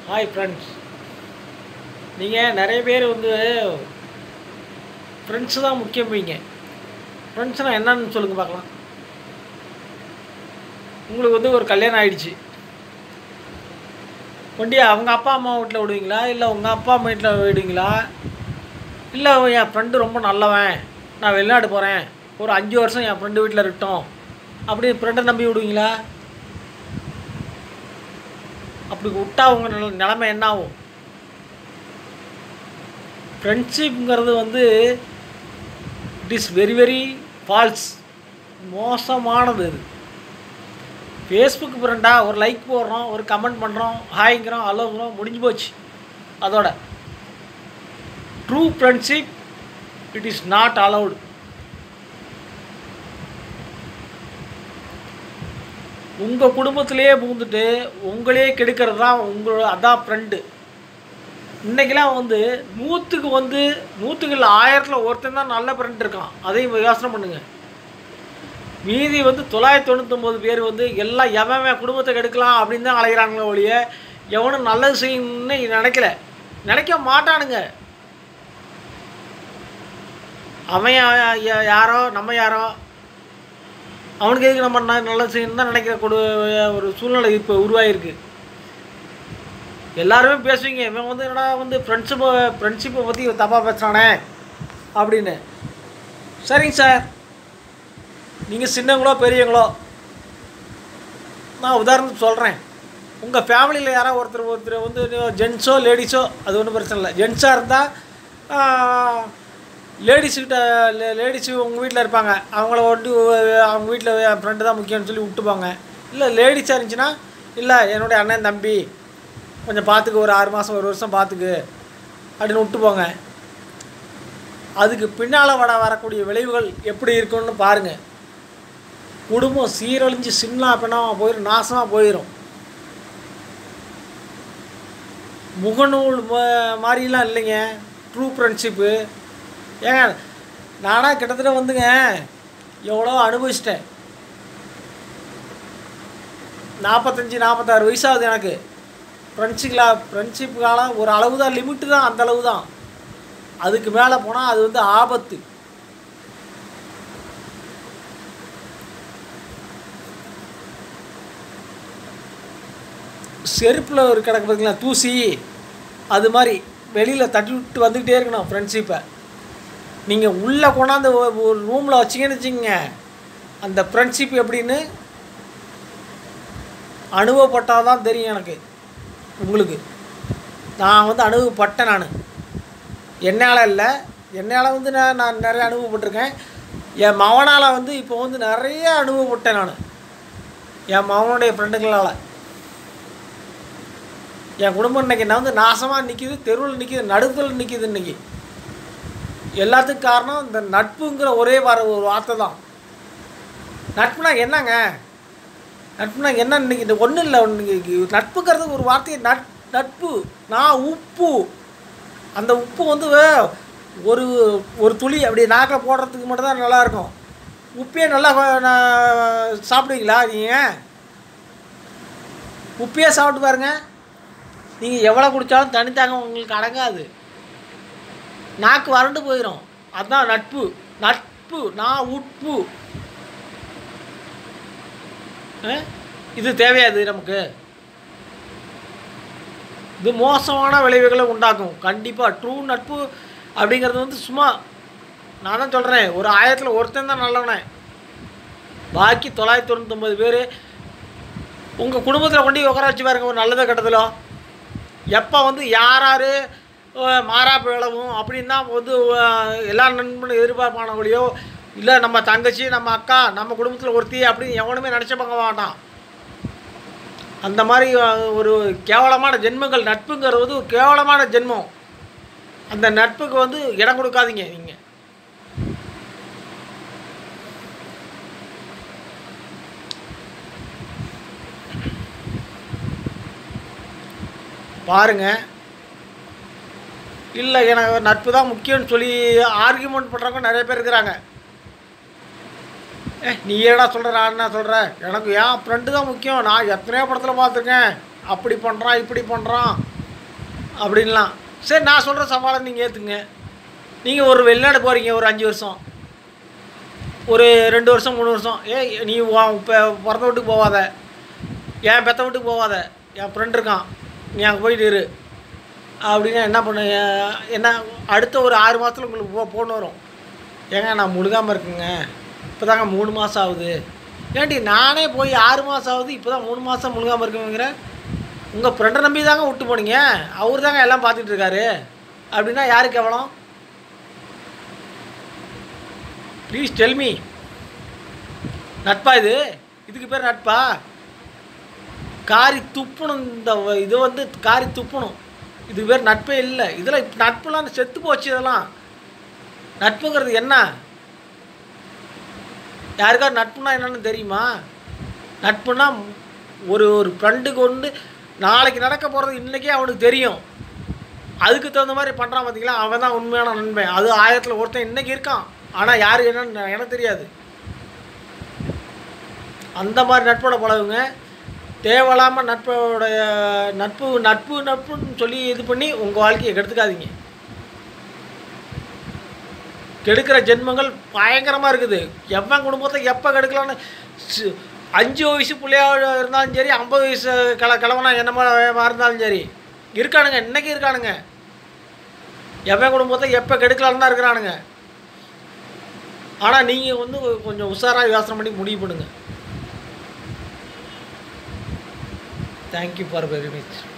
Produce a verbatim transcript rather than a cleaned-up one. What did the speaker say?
Hi friends. நீங்கள் நிறைய பேர் வந்து ஃப்ரெண்ட்ஸு தான் முக்கியம்பீங்க. ஃப்ரெண்ட்ஸ்னால் என்னன்னு சொல்லுங்கள் பார்க்கலாம். உங்களுக்கு வந்து ஒரு கல்யாணம் ஆகிடுச்சு. ஒண்டியா அவங்க அப்பா அம்மா வீட்டில் விடுவீங்களா, இல்லை உங்கள் அப்பா அம்மா வீட்டில் விடுவீங்களா, இல்லை என் ஃப்ரெண்டு ரொம்ப நல்லவன், நான் வெளிநாடு போகிறேன், ஒரு அஞ்சு வருஷம் என் ஃப்ரெண்டு வீட்டில் இருக்கட்டும் அப்படி ஃப்ரெண்டை நம்பி விடுவீங்களா? அப்படி விட்டா உங்கள் நில நிலமை என்ன ஆகும்? ஃப்ரெண்ட்ஷிப்ங்கிறது வந்து it is very very false, மோசமானது. இது ஃபேஸ்புக் ஃப்ரெண்டாக ஒரு லைக் போடுறோம், ஒரு கமெண்ட் பண்ணுறோம், ஹாய்ங்கிறோம், ஹலோங்கிறோம், முடிஞ்சு போச்சு அதோட. True friendship it is not allowed. உங்கள் குடும்பத்திலே புகுந்துட்டு உங்களே கெடுக்கிறது தான் உங்களோட அதான் ஃப்ரெண்டு. இன்றைக்கெலாம் வந்து நூற்றுக்கு வந்து நூற்றுக்கு இல்லை ஆயிரத்தில் ஒருத்தன் தான் நல்ல ஃப்ரெண்ட் இருக்கான். அதையும் யோசனை பண்ணுங்கள். மீதி வந்து தொள்ளாயிரத்தி தொண்ணூற்றொம்பது பேர் வந்து எல்லாம் எவன் குடும்பத்தை கெடுக்கலாம் அப்படின்னு தான் அலைகிறாங்களே ஒழிய எவனும் நல்லது செய்யணும்னு நினைக்கல, நினைக்க மாட்டானுங்க. அவன் யாரோ நம்ம யாரோ அவனுக்கு எதுக்கு நம்ம நல்லது செய்யணும் தான் நினைக்கிற கொடு ஒரு சூழ்நிலை இப்போ உருவாகிருக்கு. எல்லாருமே பேசுவீங்க, இவன் வந்து என்னடா வந்து ஃப்ரெண்ட்ஷிப்பை ஃப்ரெண்ட்ஷிப்பை பற்றி தப்பாக பேசுகிறானே அப்படின்னு. சரிங்க சார், நீங்கள் சின்னங்களோ பெரியவங்களோ, நான் உதாரணத்துக்கு சொல்கிறேன். உங்கள் ஃபேமிலியில் யாராவது ஒருத்தர் ஒருத்தர் வந்து ஜென்ஸோ லேடிஸோ அது ஒன்றும் பிரச்சனை இல்லை. ஜென்ஸாக இருந்தால் லேடிஸுக்கிட்ட லேடிஸு உங்கள் வீட்டில் இருப்பாங்க, அவங்கள ஒட்டி அவங்க வீட்டில் என் ஃப்ரெண்டு தான் முக்கியம்னு சொல்லி விட்டுப்பாங்க. இல்லை லேடிஸாக இருந்துச்சுன்னா, இல்லை என்னுடைய அண்ணன் தம்பி கொஞ்சம் பார்த்துக்கு, ஒரு ஆறு மாதம் ஒரு வருஷம் பார்த்துக்கு அப்படின்னு விட்டுப்போங்க. அதுக்கு பின்னால் வர வரக்கூடிய விளைவுகள் எப்படி இருக்குன்னு பாருங்கள். குடும்பம் சீரழிஞ்சு சின்ன பின்னமாக போயிடும், நாசமாக போயிடும். முகநூல் மாதிரிலாம் இல்லைங்க ட்ரூ ஃப்ரெண்ட்ஷிப்பு. ஏங்க நானாக கிட்டத்தட்ட வந்துங்க எவ்வளோ அனுபவிச்சிட்டேன். நாற்பத்தஞ்சி நாற்பத்தாறு வயசாகுது எனக்கு. ஃப்ரெண்ட்ஷிப்லா ஃப்ரெண்ட்ஷிப் காலம் ஒரு அளவு தான், லிமிட்டு தான், அந்த அளவு தான். அதுக்கு மேலே போனால் அது வந்து ஆபத்து. செருப்பில் ஒரு கிடக்கு பார்த்தீங்களா தூசி, அது மாதிரி வெளியில் தட்டி விட்டு வந்துக்கிட்டே இருக்கணும் ஃப்ரெண்ட்ஷிப்பை. நீங்கள் உள்ளே கொண்டாந்து ஒரு ரூமில் வச்சிங்கன்னு வச்சுக்கோங்க, அந்த ஃப்ரெண்ட்ஷிப் எப்படின்னு அனுபவப்பட்டால் தான் தெரியும் எனக்கு. உங்களுக்கு நான் வந்து அனுபவப்பட்டேன். நான் என்னால் இல்லை, என்னால் வந்து நான் நான் நிறைய அனுபவப்பட்டிருக்கேன். என் மகனால் வந்து இப்போ வந்து நிறைய அனுபவப்பட்டேன் நான், என் மகனுடைய ஃப்ரெண்டுங்களால். என் குடும்பம் இன்றைக்கி நான் வந்து நாசமாக நிற்கிது, தெருவில் நிற்கிது, நடுத்தல் நிற்கிது. இன்றைக்கி எல்லாத்துக்கும் காரணம் இந்த நட்புங்கிற ஒரே வர ஒரு வார்த்தை தான். நட்புனா என்னங்க? நட்புனா என்ன? இன்றைக்கி இந்த ஒன்றும் இல்லை. இன்னைக்கு நட்புங்கிறது ஒரு வார்த்தையை நட் நட்பு நான் உப்பு. அந்த உப்பு வந்து ஒரு ஒரு துளி அப்படி நாக்கில் போடுறதுக்கு மட்டும்தான் நல்லாயிருக்கும். உப்பையே நல்லா சாப்பிடுவீங்களா நீங்கள்? உப்பையே சாப்பிட்டு பாருங்க, நீங்கள் எவ்வளோ குடித்தாலும் தனித்தாங்க உங்களுக்கு அடங்காது, நாக்கு வறண்டு போயிடும். அதுதான் நட்பு. நட்பு நான் உட்பு. இது தேவையாது நமக்கு. இது மோசமான விளைவுகளை உண்டாக்கும் கண்டிப்பாக. ட்ரூ நட்பு அப்படிங்கிறது வந்து சும்மா நான் தான் சொல்கிறேன், ஒரு ஆயிரத்தில் ஒருத்தன் தான் நல்லவனே. பாக்கி தொள்ளாயிரத்தி தொண்ணூற்றொம்பது பேர் உங்கள் குடும்பத்தில் கொண்டு உட்கார வச்சு பாருங்க, ஒரு நல்லதை கெட்டதிலோ. எப்போ வந்து யார் யார் மாறாப்பு விளவும் அப்படின்னு தான் வந்து எல்லா நண்பனும் எதிர்பார்ப்பானவங்களையோ, இல்லை நம்ம தங்கச்சி நம்ம அக்கா நம்ம குடும்பத்தில் ஒருத்தி அப்படின்னு எவனுமே நினச்ச பார்க்க மாட்டான். அந்த மாதிரி ஒரு கேவலமான ஜென்மங்கள். நட்புங்கிறது வந்து ஒரு கேவலமான ஜென்மம். அந்த நட்புக்கு வந்து இடம் கொடுக்காதீங்க. நீங்கள் பாருங்கள். இல்லை எனக்கு நட்பு தான் முக்கியம்னு சொல்லி ஆர்கியூமெண்ட் பண்ணுறவங்க நிறைய பேர் இருக்கிறாங்க. ஏ நீ ஏடா சொல்கிற, நான் என்ன சொல்கிறேன், எனக்கு ஏன் ஃப்ரெண்டு தான் முக்கியம், நான் எத்தனையோ படத்தில் பார்த்துருக்கேன், அப்படி பண்ணுறான் இப்படி பண்ணுறான் அப்படின்லாம். சரி, நான் சொல்கிற சமாளம் நீங்கள் ஏற்றுங்க. நீங்கள் ஒரு வெளிநாடு போகிறீங்க ஒரு அஞ்சு வருஷம், ஒரு ரெண்டு வருஷம் மூணு வருஷம், ஏ நீ இப்போ பிறந்த வீட்டுக்கு போகாத, என் பெத்த வீட்டுக்கு போகாத, என் ஃப்ரெண்ட் இருக்கான், நீ அங்கே போயிட்டு இரு அப்படின்னா என்ன பண்ண, என்ன அடுத்த ஒரு ஆறு மாதத்தில் உங்களுக்கு போ ஃபோன் வரும். ஏங்க நான் முழுகாமல் இருக்குங்க, இப்போ தாங்க மூணு மாதம் ஆகுது. ஏன்டி நானே போய் ஆறு மாதம் ஆகுது, இப்போ தான் மூணு மாதம் முழுகாமல் இருக்குங்கிற. உங்கள் ஃப்ரெண்டை நம்பி தாங்க விட்டு போனீங்க, அவர் தாங்க எல்லாம் பார்த்துட்டு இருக்காரு அப்படின்னா யாருக்கு எவ்வளோ? Please tell me. நட்பா இது? இதுக்கு பேர் நட்பா? காரி துப்பணும், இந்த இது வந்து காரி துப்பணும். இதுக்கு பேர் நட்பே இல்லை. இதெல்லாம் நட்புலாம் செத்து போச்சு. இதெல்லாம் நட்புங்கிறது என்ன? யாருக்காவது நட்புனா என்னன்னு தெரியுமா? நட்புனா ஒரு ஒரு ஃப்ரெண்டுக்கு வந்து நாளைக்கு நடக்க போகிறது இன்றைக்கே அவனுக்கு தெரியும், அதுக்கு தகுந்த மாதிரி பண்ணுறான் பார்த்தீங்களா, அவன் தான் உண்மையான நண்பன். அது ஆயிரத்தில் ஒருத்தன் இன்றைக்கி இருக்கான், ஆனால் யார் என்னன்னு எனக்கு தெரியாது. அந்த மாதிரி நட்போட பழகுங்க. தேவையில்லாமல் நட்போடைய நட்பு நட்பு நட்புன்னு சொல்லி இது பண்ணி உங்கள் வாழ்க்கையை கெடுத்துக்காதீங்க. கெடுக்கிற ஜென்மங்கள் பயங்கரமாக இருக்குது. எவன் குடும்பத்தை எப்போ கெடுக்கலான்னு, அஞ்சு வயசு பிள்ளையாக இருந்தாலும் சரி, ஐம்பது வயசு கிள கிழவனா என்னமா இருந்தாலும் சரி இருக்கானுங்க, இன்றைக்கி இருக்கானுங்க. எவன் குடும்பத்தை எப்போ கெடுக்கலான்னு தான் இருக்கிறானுங்க. ஆனால் நீங்கள் வந்து கொஞ்சம் உஷாராக யோசனை பண்ணி முடிவு பண்ணுங்கள். Thank you for very much.